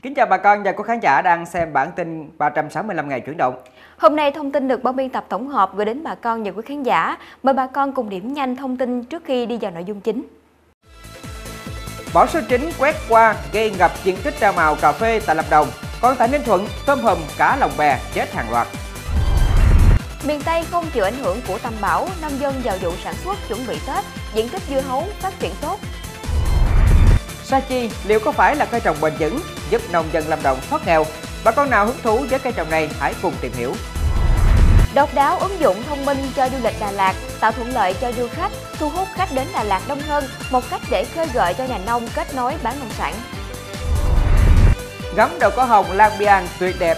Kính chào bà con và quý khán giả đang xem bản tin 365 ngày chuyển động. Hôm nay thông tin được ban biên tập tổng hợp gửi đến bà con và quý khán giả. Mời bà con cùng điểm nhanh thông tin trước khi đi vào nội dung chính. Bão số 9 quét qua gây ngập diện tích rau màu cà phê tại Lâm Đồng. Còn tại Ninh Thuận, tôm hùm, cá lồng bè chết hàng loạt. Miền Tây không chịu ảnh hưởng của tâm bão, nông dân vào vụ sản xuất chuẩn bị Tết, diện tích dưa hấu phát triển tốt. Sa chi liệu có phải là cây trồng bền vững giúp nông dân Lâm Đồng thoát nghèo? Bà con nào hứng thú với cây trồng này hãy cùng tìm hiểu. Độc đáo ứng dụng thông minh cho du lịch Đà Lạt, tạo thuận lợi cho du khách, thu hút khách đến Đà Lạt đông hơn, một cách để khơi gợi cho nhà nông kết nối bán nông sản. Ngắm đậu có hồng Lang Biang tuyệt đẹp.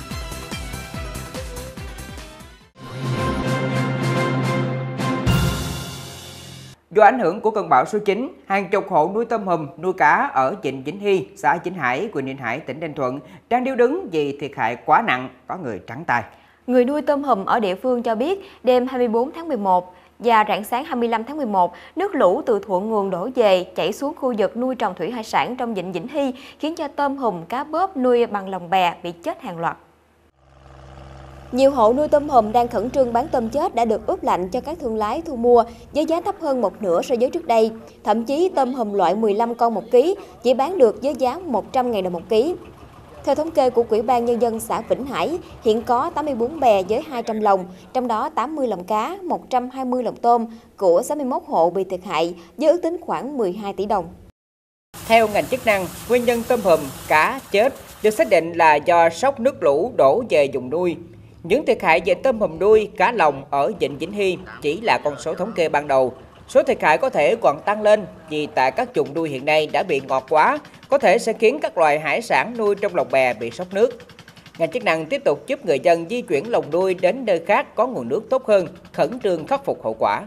Do ảnh hưởng của cơn bão số 9, hàng chục hộ nuôi tôm hùm, nuôi cá ở Vịnh Vĩnh Hy, xã Vĩnh Hải, huyện Ninh Hải, tỉnh Ninh Thuận đang điêu đứng vì thiệt hại quá nặng, có người trắng tay. Người nuôi tôm hùm ở địa phương cho biết đêm 24 tháng 11 và rạng sáng 25 tháng 11, nước lũ từ thượng nguồn đổ về chảy xuống khu vực nuôi trồng thủy hải sản trong Vịnh Vĩnh Hy, khiến cho tôm hùm, cá bớp nuôi bằng lồng bè bị chết hàng loạt. Nhiều hộ nuôi tôm hùm đang khẩn trương bán tôm chết đã được ướp lạnh cho các thương lái thu mua với giá thấp hơn một nửa so với trước đây. Thậm chí tôm hùm loại 15 con 1 kg chỉ bán được với giá 100.000 đồng 1 kg. Theo thống kê của Ủy ban Nhân dân xã Vĩnh Hải, hiện có 84 bè với 200 lồng, trong đó 80 lồng cá, 120 lồng tôm của 61 hộ bị thiệt hại với ước tính khoảng 12 tỷ đồng. Theo ngành chức năng, nguyên nhân tôm hùm, cá chết được xác định là do sốc nước lũ đổ về vùng nuôi. Những thiệt hại về tôm hùm nuôi, cá lồng ở Vịnh Vĩnh Hy chỉ là con số thống kê ban đầu. Số thiệt hại có thể còn tăng lên vì tại các vùng nuôi hiện nay đã bị ngọt quá, có thể sẽ khiến các loài hải sản nuôi trong lồng bè bị sốc nước. Ngành chức năng tiếp tục giúp người dân di chuyển lồng nuôi đến nơi khác có nguồn nước tốt hơn, khẩn trương khắc phục hậu quả.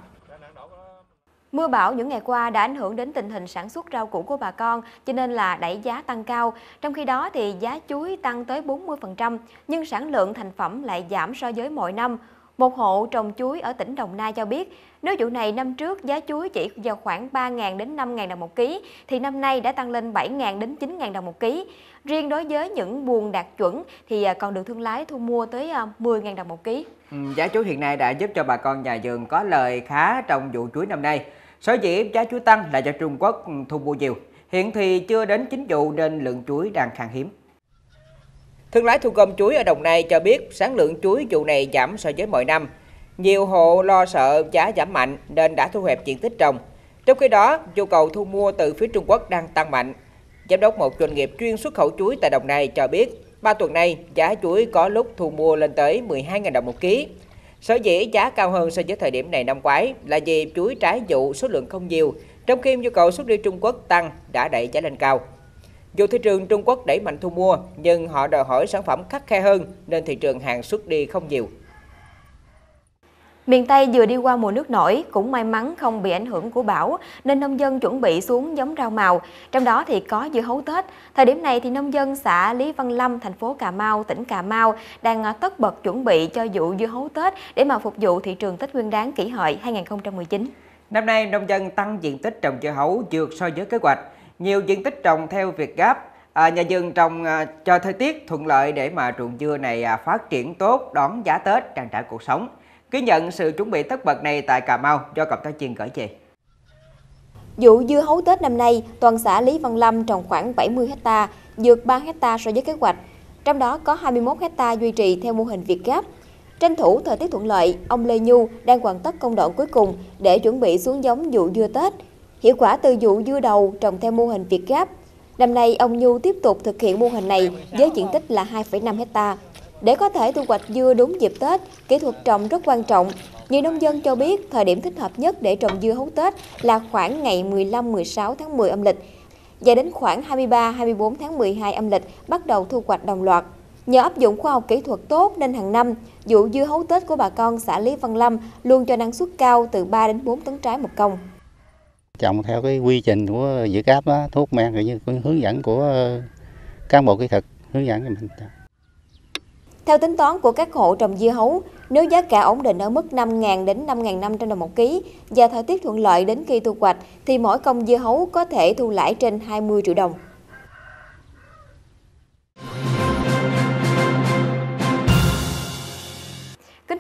Mưa bão những ngày qua đã ảnh hưởng đến tình hình sản xuất rau củ của bà con, cho nên là đẩy giá tăng cao. Trong khi đó thì giá chuối tăng tới 40%, nhưng sản lượng thành phẩm lại giảm so với mọi năm. Một hộ trồng chuối ở tỉnh Đồng Nai cho biết, nếu vụ này năm trước giá chuối chỉ vào khoảng 3.000 đến 5.000 đồng 1 kg, thì năm nay đã tăng lên 7.000 đến 9.000 đồng 1 kg. Riêng đối với những buồng đạt chuẩn thì còn được thương lái thu mua tới 10.000 đồng 1 kg. Giá chuối hiện nay đã giúp cho bà con nhà vườn có lời khá trong vụ chuối năm nay. Sở dĩ giá chuối tăng là do Trung Quốc thu mua nhiều. Hiện thì chưa đến chính vụ nên lượng chuối đang khan hiếm. Thương lái thu gom chuối ở Đồng Nai cho biết sản lượng chuối vụ này giảm so với mọi năm. Nhiều hộ lo sợ giá giảm mạnh nên đã thu hẹp diện tích trồng. Trong khi đó, nhu cầu thu mua từ phía Trung Quốc đang tăng mạnh. Giám đốc một doanh nghiệp chuyên xuất khẩu chuối tại Đồng Nai cho biết, 3 tuần nay giá chuối có lúc thu mua lên tới 12.000 đồng 1 kg. Sở dĩ giá cao hơn so với thời điểm này năm ngoái là vì chuối trái vụ số lượng không nhiều, trong khi nhu cầu xuất đi Trung Quốc tăng đã đẩy giá lên cao. Dù thị trường Trung Quốc đẩy mạnh thu mua, nhưng họ đòi hỏi sản phẩm khắt khe hơn nên thị trường hàng xuất đi không nhiều. Miền Tây vừa đi qua mùa nước nổi, cũng may mắn không bị ảnh hưởng của bão nên nông dân chuẩn bị xuống giống rau màu, trong đó thì có dưa hấu Tết. Thời điểm này thì nông dân xã Lý Văn Lâm, thành phố Cà Mau, tỉnh Cà Mau đang tất bật chuẩn bị cho vụ dưa hấu Tết để mà phục vụ thị trường Tết Nguyên đán Kỷ Hợi 2019. Năm nay nông dân tăng diện tích trồng dưa hấu vượt so với kế hoạch. Nhiều diện tích trồng theo Việt Gáp, nhà vườn trồng cho thời tiết thuận lợi để mà ruộng dưa này phát triển tốt, đón giá Tết, trang trải cuộc sống. Ghi nhận sự chuẩn bị tất bật này tại Cà Mau do cộng tác viên gửi về. Vụ dưa hấu Tết năm nay, toàn xã Lý Văn Lâm trồng khoảng 70 ha, vượt 3 ha so với kế hoạch. Trong đó có 21 ha duy trì theo mô hình Việt Gáp. Tranh thủ thời tiết thuận lợi, ông Lê Nhu đang hoàn tất công đoạn cuối cùng để chuẩn bị xuống giống vụ dưa Tết. Hiệu quả từ vụ dưa đầu trồng theo mô hình Việt Gáp. Năm nay, ông Nhu tiếp tục thực hiện mô hình này với diện tích là 2,5 ha. Để có thể thu hoạch dưa đúng dịp Tết, kỹ thuật trồng rất quan trọng. Nhiều nông dân cho biết thời điểm thích hợp nhất để trồng dưa hấu Tết là khoảng ngày 15-16 tháng 10 âm lịch và đến khoảng 23-24 tháng 12 âm lịch bắt đầu thu hoạch đồng loạt. Nhờ áp dụng khoa học kỹ thuật tốt nên hàng năm, vụ dưa hấu Tết của bà con xã Lý Văn Lâm luôn cho năng suất cao từ 3 đến 4 tấn trái một công. Trồng theo cái quy trình của Việt Gáp đó, thuốc men như hướng dẫn của cán bộ kỹ thuật hướng dẫn cho mình. Theo tính toán của các hộ trồng dưa hấu, nếu giá cả ổn định ở mức 5.000 đến 5.500 đồng 1 kg và thời tiết thuận lợi đến khi thu hoạch thì mỗi công dưa hấu có thể thu lãi trên 20 triệu đồng.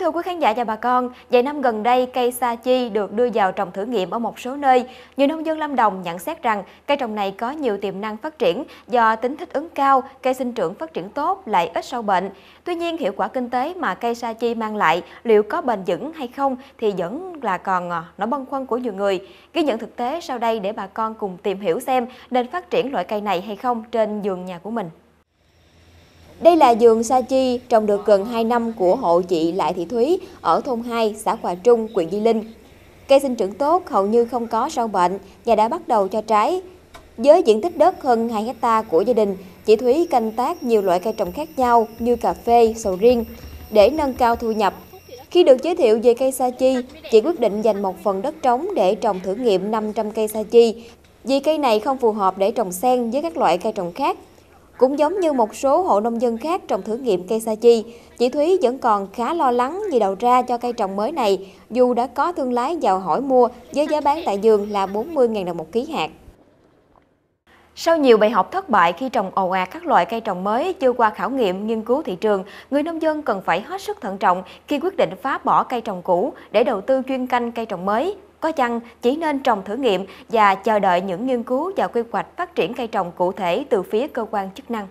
thưa quý khán giả và bà con, vài năm gần đây, cây sa chi được đưa vào trồng thử nghiệm ở một số nơi. Nhiều nông dân Lâm Đồng nhận xét rằng cây trồng này có nhiều tiềm năng phát triển do tính thích ứng cao, cây sinh trưởng phát triển tốt, lại ít sâu bệnh. Tuy nhiên, hiệu quả kinh tế mà cây sa chi mang lại liệu có bền vững hay không thì vẫn là còn nỗi băn khoăn của nhiều người. Ghi nhận thực tế sau đây để bà con cùng tìm hiểu xem nên phát triển loại cây này hay không trên vườn nhà của mình. Đây là vườn sa chi trồng được gần 2 năm của hộ chị Lại Thị Thúy ở thôn 2, xã Hòa Trung, huyện Di Linh. Cây sinh trưởng tốt, hầu như không có sâu bệnh và đã bắt đầu cho trái. Với diện tích đất hơn 2 hectare của gia đình, chị Thúy canh tác nhiều loại cây trồng khác nhau như cà phê, sầu riêng để nâng cao thu nhập. Khi được giới thiệu về cây sa chi, chị quyết định dành một phần đất trống để trồng thử nghiệm 500 cây sa chi, vì cây này không phù hợp để trồng xen với các loại cây trồng khác. Cũng giống như một số hộ nông dân khác trồng thử nghiệm cây sa chi, chị Thúy vẫn còn khá lo lắng vì đầu ra cho cây trồng mới này, dù đã có thương lái vào hỏi mua với giá bán tại vườn là 40.000 đồng một ký hạt. Sau nhiều bài học thất bại khi trồng ồ ạt các loại cây trồng mới chưa qua khảo nghiệm, nghiên cứu thị trường, người nông dân cần phải hết sức thận trọng khi quyết định phá bỏ cây trồng cũ để đầu tư chuyên canh cây trồng mới. Có chăng chỉ nên trồng thử nghiệm và chờ đợi những nghiên cứu và quy hoạch phát triển cây trồng cụ thể từ phía cơ quan chức năng.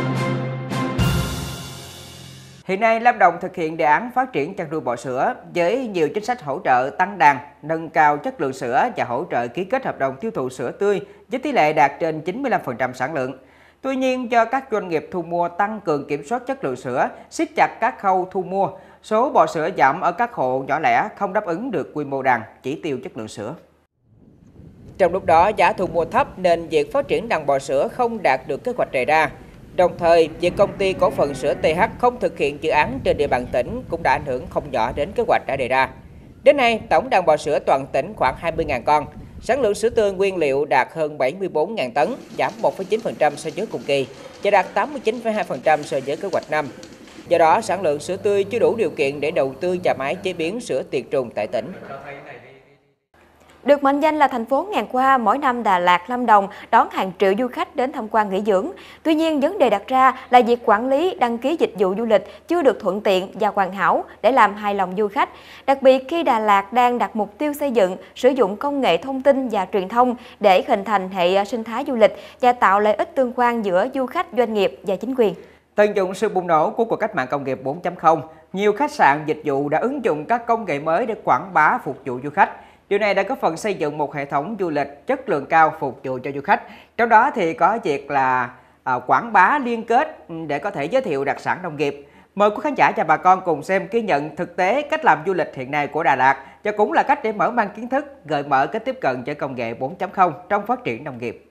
Hiện nay, Lâm Đồng thực hiện đề án phát triển chăn nuôi bò sữa với nhiều chính sách hỗ trợ tăng đàn, nâng cao chất lượng sữa và hỗ trợ ký kết hợp đồng tiêu thụ sữa tươi với tỷ lệ đạt trên 95% sản lượng. Tuy nhiên, do các doanh nghiệp thu mua tăng cường kiểm soát chất lượng sữa, siết chặt các khâu thu mua, số bò sữa giảm ở các hộ nhỏ lẻ không đáp ứng được quy mô đàn, chỉ tiêu chất lượng sữa. Trong lúc đó, giá thu mua thấp nên việc phát triển đàn bò sữa không đạt được kế hoạch đề ra. Đồng thời, việc công ty cổ phần sữa TH không thực hiện dự án trên địa bàn tỉnh cũng đã ảnh hưởng không nhỏ đến kế hoạch đã đề ra. Đến nay, tổng đàn bò sữa toàn tỉnh khoảng 20.000 con. Sản lượng sữa tươi nguyên liệu đạt hơn 74.000 tấn, giảm 1,9% so với cùng kỳ và đạt 89,2% so với kế hoạch năm. Do đó, sản lượng sữa tươi chưa đủ điều kiện để đầu tư nhà máy chế biến sữa tiệt trùng tại tỉnh. Được mệnh danh là thành phố ngàn hoa, mỗi năm Đà Lạt, Lâm Đồng đón hàng triệu du khách đến tham quan nghỉ dưỡng. Tuy nhiên, vấn đề đặt ra là việc quản lý, đăng ký dịch vụ du lịch chưa được thuận tiện và hoàn hảo để làm hài lòng du khách. Đặc biệt khi Đà Lạt đang đặt mục tiêu xây dựng, sử dụng công nghệ thông tin và truyền thông để hình thành hệ sinh thái du lịch và tạo lợi ích tương quan giữa du khách, doanh nghiệp và chính quyền. Tận dụng sự bùng nổ của cuộc cách mạng công nghiệp 4.0, nhiều khách sạn dịch vụ đã ứng dụng các công nghệ mới để quảng bá phục vụ du khách. Điều này đã góp phần xây dựng một hệ thống du lịch chất lượng cao phục vụ cho du khách. Trong đó thì có việc là quảng bá liên kết để có thể giới thiệu đặc sản nông nghiệp. Mời quý khán giả và bà con cùng xem ghi nhận thực tế cách làm du lịch hiện nay của Đà Lạt và cũng là cách để mở mang kiến thức, gợi mở cách tiếp cận cho công nghệ 4.0 trong phát triển nông nghiệp.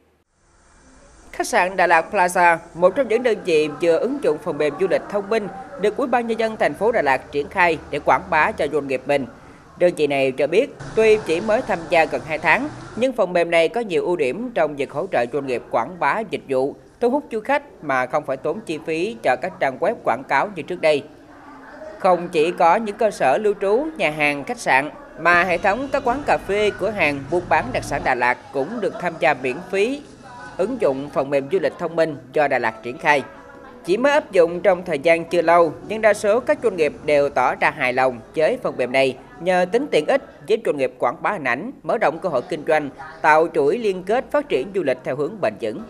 Khách sạn Đà Lạt Plaza, một trong những đơn vị vừa ứng dụng phần mềm du lịch thông minh được Ủy ban Nhân dân thành phố Đà Lạt triển khai để quảng bá cho doanh nghiệp mình. Đơn vị này cho biết, tuy chỉ mới tham gia gần 2 tháng, nhưng phần mềm này có nhiều ưu điểm trong việc hỗ trợ doanh nghiệp quảng bá dịch vụ, thu hút du khách mà không phải tốn chi phí cho các trang web quảng cáo như trước đây. Không chỉ có những cơ sở lưu trú, nhà hàng, khách sạn, mà hệ thống các quán cà phê, cửa hàng buôn bán đặc sản Đà Lạt cũng được tham gia miễn phí ứng dụng phần mềm du lịch thông minh do Đà Lạt triển khai. Chỉ mới áp dụng trong thời gian chưa lâu, nhưng đa số các doanh nghiệp đều tỏ ra hài lòng với phần mềm này nhờ tính tiện ích, giúp doanh nghiệp quảng bá hình ảnh, mở rộng cơ hội kinh doanh, tạo chuỗi liên kết phát triển du lịch theo hướng bền vững.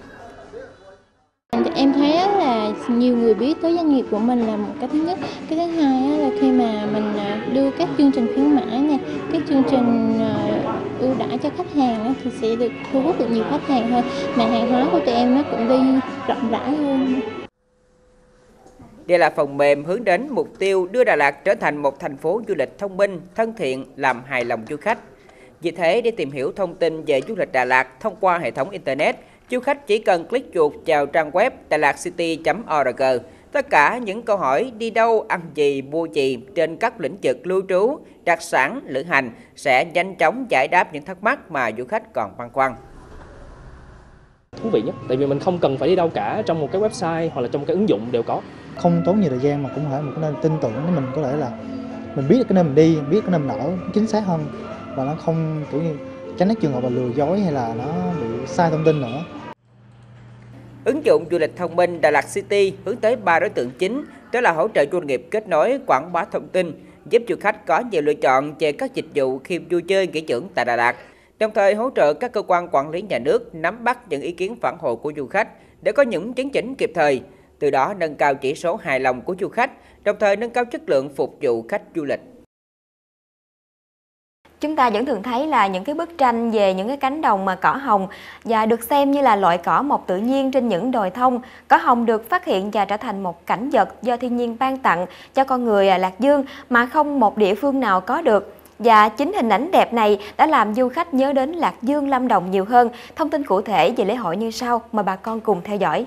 Em thấy là nhiều người biết tới doanh nghiệp của mình là một cái thứ nhất. Cái thứ hai là khi mà mình đưa các chương trình khuyến mãi nha, các chương trình ưu đãi cho khách hàng thì sẽ được thu hút được nhiều khách hàng hơn. Mà hàng hóa của tụi em nó cũng đi rộng rãi hơn. Đây là phần mềm hướng đến mục tiêu đưa Đà Lạt trở thành một thành phố du lịch thông minh, thân thiện, làm hài lòng du khách. Vì thế, để tìm hiểu thông tin về du lịch Đà Lạt thông qua hệ thống Internet, du khách chỉ cần click chuột vào trang web dalatcity.org. Tất cả những câu hỏi đi đâu, ăn gì, mua gì trên các lĩnh vực lưu trú, đặc sản, lữ hành sẽ nhanh chóng giải đáp những thắc mắc mà du khách còn băn khoăn. Thú vị nhất, tại vì mình không cần phải đi đâu cả, trong một cái website hoặc là trong một cái ứng dụng đều có. Không tốn nhiều thời gian mà cũng phải một cái nơi tin tưởng để mình có thể là mình biết được cái nơi mình đi, biết cái nơi mình ở chính xác hơn và nó không kiểu như tránh cái trường hợp là lừa dối hay là nó bị sai thông tin nữa. Ứng dụng du lịch thông minh Đà Lạt City hướng tới 3 đối tượng chính, đó là hỗ trợ doanh nghiệp kết nối, quảng bá thông tin, giúp du khách có nhiều lựa chọn về các dịch vụ khi vui chơi nghỉ dưỡng tại Đà Lạt, đồng thời hỗ trợ các cơ quan quản lý nhà nước nắm bắt những ý kiến phản hồi của du khách để có những chấn chỉnh kịp thời, từ đó nâng cao chỉ số hài lòng của du khách, đồng thời nâng cao chất lượng phục vụ khách du lịch. Chúng ta vẫn thường thấy là những cái bức tranh về những cái cánh đồng mà cỏ hồng và được xem như là loại cỏ mọc tự nhiên trên những đồi thông. Cỏ hồng được phát hiện và trở thành một cảnh vật do thiên nhiên ban tặng cho con người Lạc Dương mà không một địa phương nào có được. Và chính hình ảnh đẹp này đã làm du khách nhớ đến Lạc Dương, Lâm Đồng nhiều hơn. Thông tin cụ thể về lễ hội như sau, mời bà con cùng theo dõi.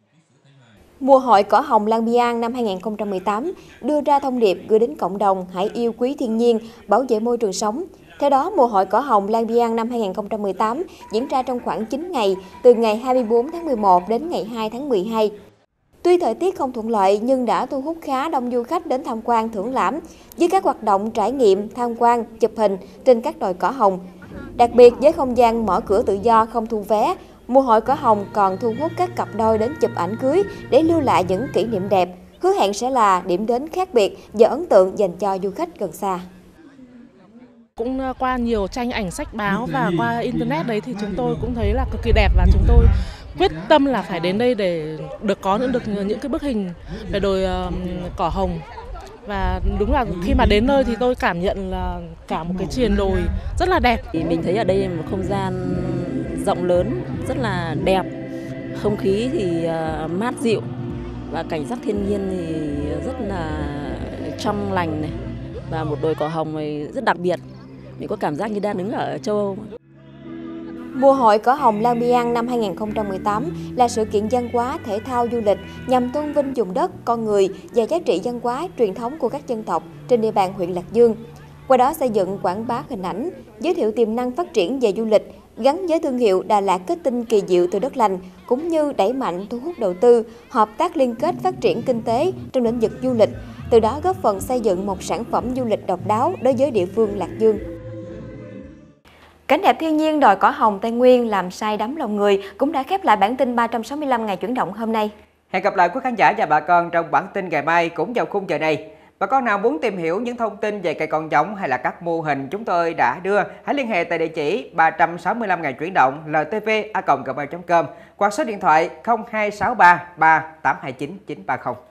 Mùa hội cỏ hồng Lang Biang năm 2018 đưa ra thông điệp gửi đến cộng đồng hãy yêu quý thiên nhiên, bảo vệ môi trường sống. Theo đó, mùa hội cỏ hồng Lang Biang năm 2018 diễn ra trong khoảng 9 ngày, từ ngày 24 tháng 11 đến ngày 2 tháng 12. Tuy thời tiết không thuận lợi nhưng đã thu hút khá đông du khách đến tham quan thưởng lãm với các hoạt động trải nghiệm, tham quan, chụp hình trên các đồi cỏ hồng. Đặc biệt với không gian mở cửa tự do không thu vé, mùa hội cỏ hồng còn thu hút các cặp đôi đến chụp ảnh cưới để lưu lại những kỷ niệm đẹp, hứa hẹn sẽ là điểm đến khác biệt và ấn tượng dành cho du khách gần xa. Cũng qua nhiều tranh ảnh sách báo và qua internet đấy thì chúng tôi cũng thấy là cực kỳ đẹp và chúng tôi quyết tâm là phải đến đây để được những cái bức hình về đồi cỏ hồng. Và đúng là khi mà đến nơi thì tôi cảm nhận là cả một cái triền đồi rất là đẹp. Mình thấy ở đây là một không gian rộng lớn, rất là đẹp, không khí thì mát dịu và cảnh sắc thiên nhiên thì rất là trong lành này, và một đồi cỏ hồng này rất đặc biệt. Mình có cảm giác như đang đứng ở châu Âu. Mùa hội cỏ hồng Lang Biang năm 2018 là sự kiện văn hóa, thể thao, du lịch nhằm tôn vinh vùng đất, con người và giá trị văn hóa, truyền thống của các dân tộc trên địa bàn huyện Lạc Dương. Qua đó xây dựng quảng bá hình ảnh, giới thiệu tiềm năng phát triển về du lịch, gắn với thương hiệu Đà Lạt kết tinh kỳ diệu từ đất lành, cũng như đẩy mạnh thu hút đầu tư, hợp tác liên kết phát triển kinh tế trong lĩnh vực du lịch, từ đó góp phần xây dựng một sản phẩm du lịch độc đáo đối với địa phương Lạc Dương. Cảnh đẹp thiên nhiên đồi cỏ hồng Tây Nguyên làm say đắm lòng người cũng đã khép lại bản tin 365 ngày chuyển động hôm nay. Hẹn gặp lại quý khán giả và bà con trong bản tin ngày mai cũng vào khung giờ này. Bà con nào muốn tìm hiểu những thông tin về cây con giống hay là các mô hình chúng tôi đã đưa, hãy liên hệ tại địa chỉ 365 ngày chuyển động ltv@gmail.com hoặc số điện thoại 0263 3829 930.